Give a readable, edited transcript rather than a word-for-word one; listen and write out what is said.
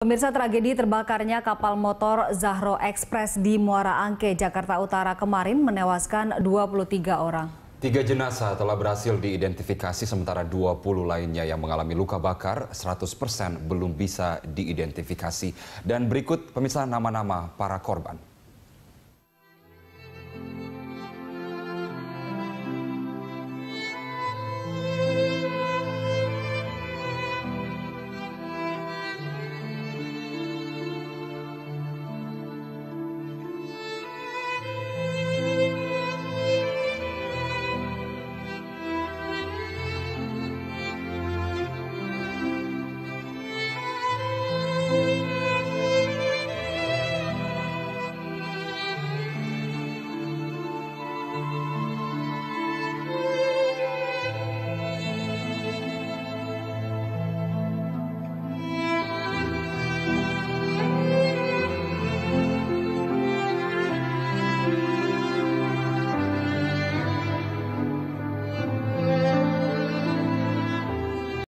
Pemirsa, tragedi terbakarnya kapal motor Zahro Express di Muara Angke, Jakarta Utara kemarin menewaskan 23 orang. 3 jenazah telah berhasil diidentifikasi sementara 20 lainnya yang mengalami luka bakar 100% belum bisa diidentifikasi. Dan berikut pemirsa nama-nama para korban.